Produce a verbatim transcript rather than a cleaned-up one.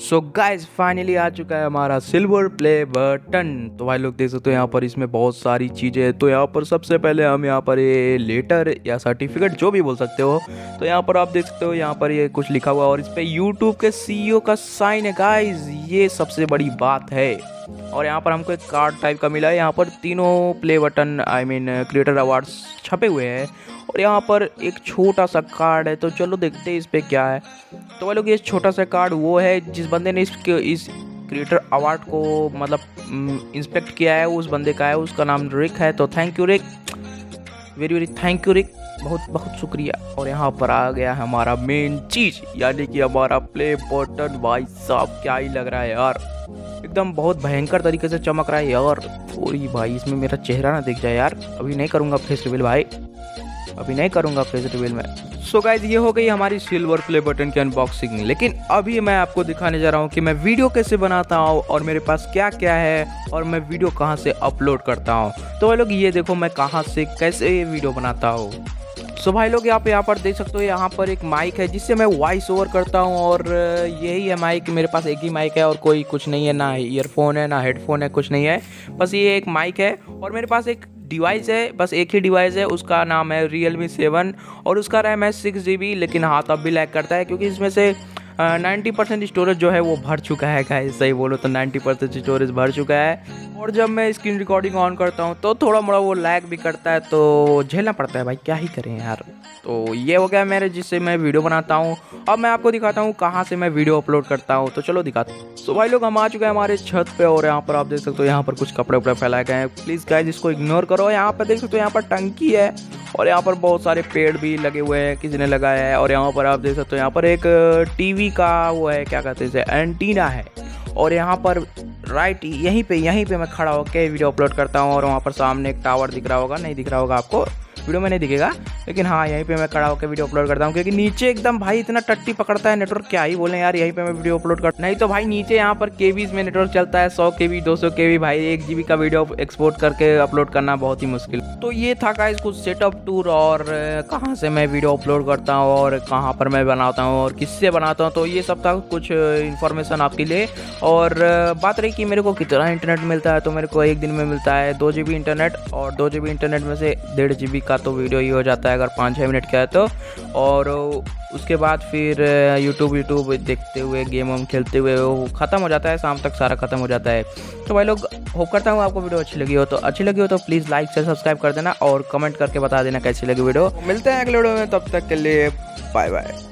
So guys finally आ चुका है हमारा सिल्वर प्ले बटन। तो भाई लोग देख सकते हो यहाँ पर इसमें बहुत सारी चीज़ें हैं। तो यहाँ पर सबसे पहले हम यहाँ पर ये लेटर या सर्टिफिकेट जो भी बोल सकते हो, तो यहाँ पर आप देख सकते हो यहाँ पर ये कुछ लिखा हुआ और इस पर यूट्यूब के सीईओ का साइन है गाइज, ये सबसे बड़ी बात है। और यहाँ पर हमको एक कार्ड टाइप का मिला है, यहाँ पर तीनों play button I mean creator awards छपे हुए हैं और यहाँ पर एक छोटा सा कार्ड है। तो चलो देखते हैं इस पे क्या है। तो भाई लोग ये छोटा सा कार्ड वो है जिस बंदे ने इस इस क्रिएटर अवार्ड को मतलब इंस्पेक्ट किया है, उस बंदे का है, उसका नाम रिक है। तो thank you Rick, very very thank you Rick, बहुत बहुत शुक्रिया। और यहाँ पर आ गया हमारा मेन चीज़ यानी कि हमारा प्ले बटन। भाई साहब क्या ही लग रहा है यार, एकदम बहुत भयंकर तरीके से चमक रहा है यार। पूरी भाई इसमें मेरा चेहरा ना दिख जाए यार, अभी नहीं करूँगा फेस रिवील भाई, अभी नहीं करूँगा फेस रिवील में। सो गाइज ये हो गई हमारी सिल्वर प्ले बटन की अनबॉक्सिंग, लेकिन अभी मैं आपको दिखाने जा रहा हूँ कि मैं वीडियो कैसे बनाता हूँ और मेरे पास क्या क्या है और मैं वीडियो कहाँ से अपलोड करता हूँ। तो भाई लोग ये देखो मैं कहाँ से कैसे वीडियो बनाता हूँ। सो भाई लोग यहाँ पे यहाँ पर देख सकते हो, यहाँ पर एक माइक है जिससे मैं वॉइस ओवर करता हूँ और यही है माइक। मेरे पास एक ही माइक है और कोई कुछ नहीं है, ना ईयरफोन है ना हेडफोन है, कुछ नहीं है, बस ये एक माइक है। और मेरे पास एक डिवाइस है, बस एक ही डिवाइस है, उसका नाम है रियल मी सेवन और उसका रैम है सिक्स जी बी। लेकिन हाँ तब भी लैग करता है क्योंकि इसमें से नाइन्टी परसेंट स्टोरेज जो है वो भर चुका है गाइस, सही बोलो तो नाइन्टी परसेंट स्टोरेज भर चुका है। और जब मैं स्क्रीन रिकॉर्डिंग ऑन करता हूँ तो थोड़ा मोड़ा वो लैग भी करता है, तो झेलना पड़ता है भाई, क्या ही करें यार। तो ये हो गया मेरे जिससे मैं वीडियो बनाता हूँ। अब मैं आपको दिखाता हूँ कहाँ से मैं वीडियो अपलोड करता हूँ, तो चलो दिखाता हूँ। तो भाई लोग हम आ चुके हैं हमारे छत पे और यहाँ पर आप देख सकते हो यहाँ पर कुछ कपड़े उपड़े फैलाए गए हैं। प्लीज़ गाइस इसको इग्नोर करो। यहाँ पर देख सकते हो यहाँ पर टंकी है और यहाँ पर बहुत सारे पेड़ भी लगे हुए हैं, किसी ने लगाया है। और यहाँ पर आप देख सकते हो यहाँ पर एक टीवी का वो है, क्या कहते हैं इसे, एंटीना है। और यहाँ पर राइट यहीं पे यहीं पे मैं खड़ा होकर वीडियो अपलोड करता हूँ और वहाँ पर सामने एक टावर दिख रहा होगा, नहीं दिख रहा होगा आपको, वीडियो में नहीं दिखेगा, लेकिन हाँ यहीं पे मैं खड़ा होकर वीडियो अपलोड करता हूँ क्योंकि नीचे एकदम भाई इतना टट्टी पकड़ता है नेटवर्क, क्या ही बोले यार। यहीं पे मैं वीडियो अपलोड करता, नहीं तो भाई नीचे यहाँ पर केवीज में नेटवर्क चलता है, सौ के बी दो सौ के बी भाई, एक जी बी का वीडियो एक्सपोर्ट करके अपलोड करना बहुत ही मुश्किल। तो ये था गाइस कुछ सेटअप टूर और कहाँ से मैं वीडियो अपलोड करता हूँ और कहाँ पर मैं बनाता हूँ और किससे बनाता हूँ, तो ये सब था कुछ इन्फॉर्मेशन आपके लिए। और बात रही कि मेरे को कितना इंटरनेट मिलता है, तो मेरे को एक दिन में मिलता है दो जी बी इंटरनेट और दो जी बी इंटरनेट में से डेढ़ जी बी का तो वीडियो ही हो जाता है अगर पाँच छः मिनट का है तो। और उसके बाद फिर यूट्यूब यूट्यूब देखते हुए गेम वम खेलते हुए वो ख़त्म हो जाता है, शाम तक सारा ख़त्म हो जाता है। तो भाई लोग होप करता हूँ आपको वीडियो अच्छी लगी हो, तो अच्छी लगी हो तो प्लीज़ लाइक से सब्सक्राइब कर देना और कमेंट करके बता देना कैसी लगी वीडियो। मिलते हैं अगले वीडियो में, तब तक के लिए बाय बाय।